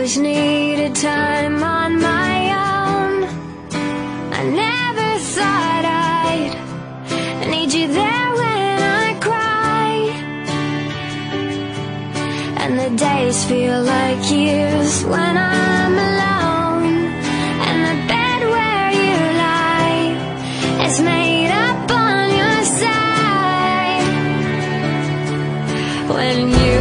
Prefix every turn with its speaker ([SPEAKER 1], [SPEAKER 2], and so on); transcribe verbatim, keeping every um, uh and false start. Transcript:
[SPEAKER 1] always needed time on my own. I never thought I'd need you there when I cry, and the days feel like years when I'm alone, and the bed where you lie is made up on your side. When you